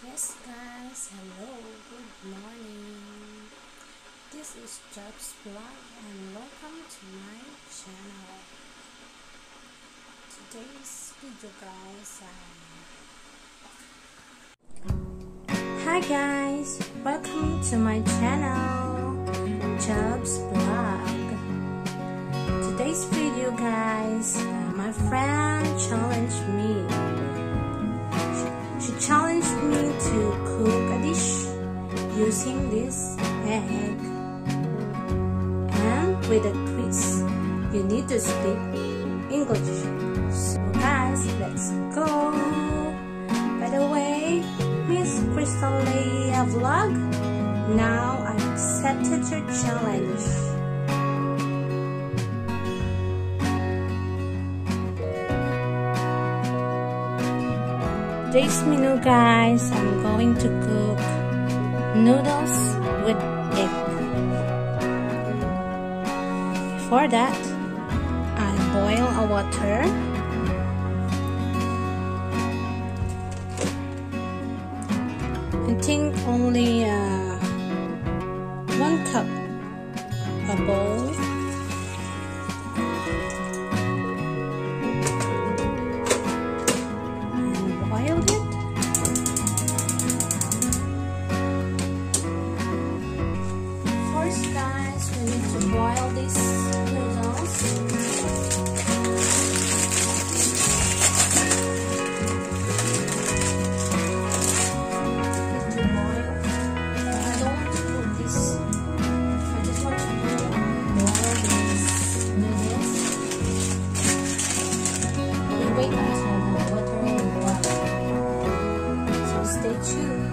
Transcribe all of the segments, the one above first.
Yes guys, hello, good morning. This is Jobs Vlog and welcome to my channel. Today's video guys, hi guys, welcome to my channel, Jobs Vlog. Today's video guys, my friend challenged me. She challenged me to cook a dish using this egg, and with a twist. You need to speak English. So guys, let's go. By the way, Miss Crystal Leia Vlog, now I accepted your challenge. Today's menu guys, I'm going to cook noodles with egg. For that, I boil a water. I think only 1 cup, a bowl. Boil these noodles. To boil. I don't want to cook this. I just want to boil these noodles. We wait until the water boils. So stay tuned.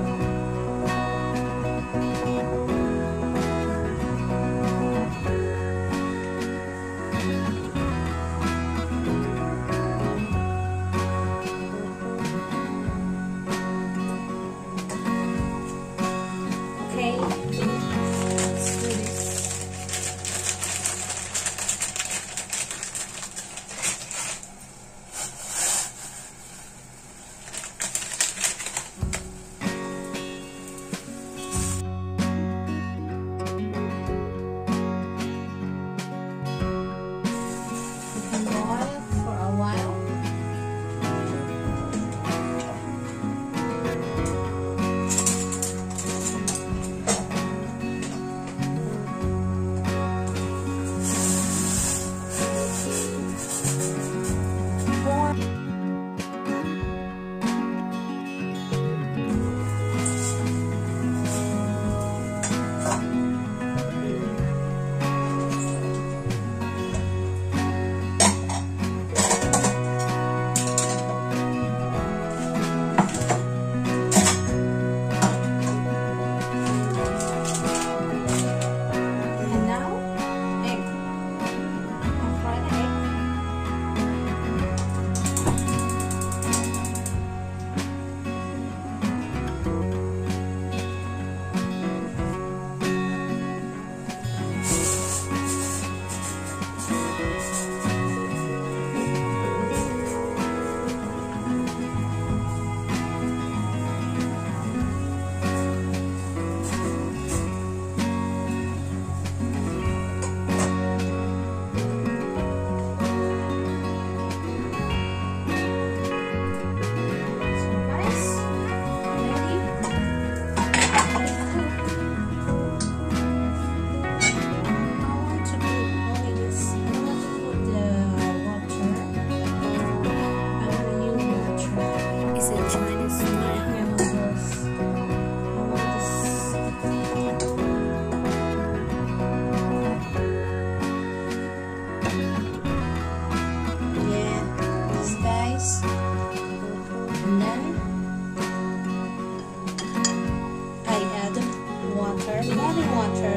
Boiling water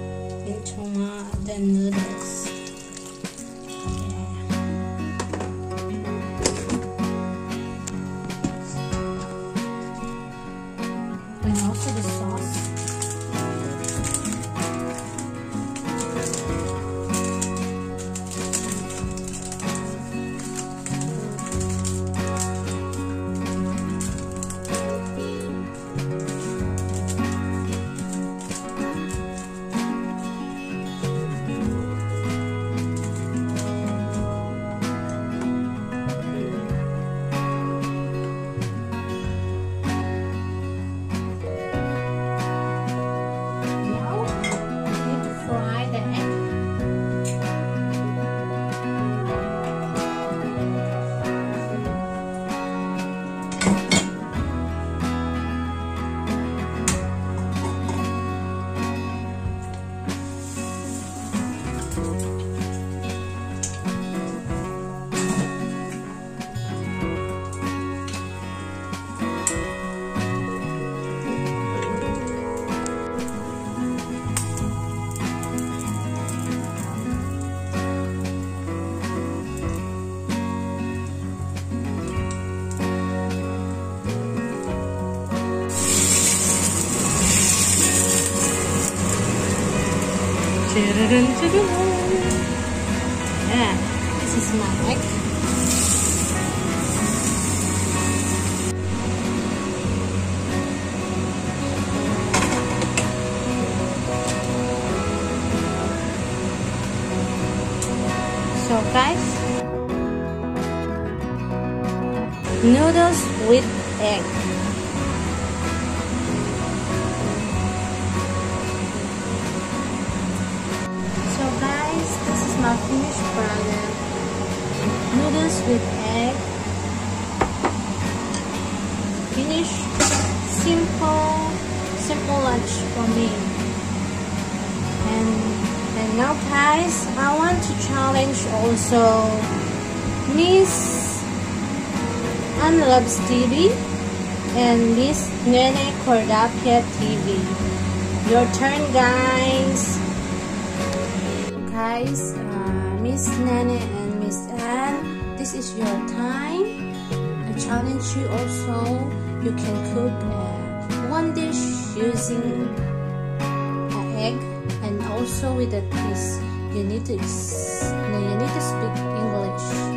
into the noodles. And also the sauce. Yeah, this is my egg. So guys, noodles with egg. So guys, this is my finished product. Noodles with egg. Finished. Simple lunch for me. And now guys, I want to challenge also Miss Ann Loves TV and Miss Nene Cordapia TV. Your turn, guys. Guys, Miss Nene and Miss Ann, this is your time. I challenge you also. You can cook one dish using an egg. And also with that, you need to speak English.